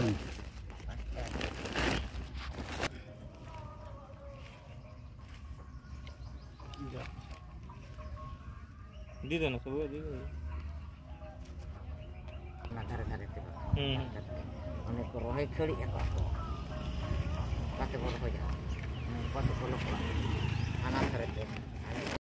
दी दो ना सब दी दो ना धरे धरे ते अने को रोहे खड़ी है को काते बोल हो जा पाते बोल को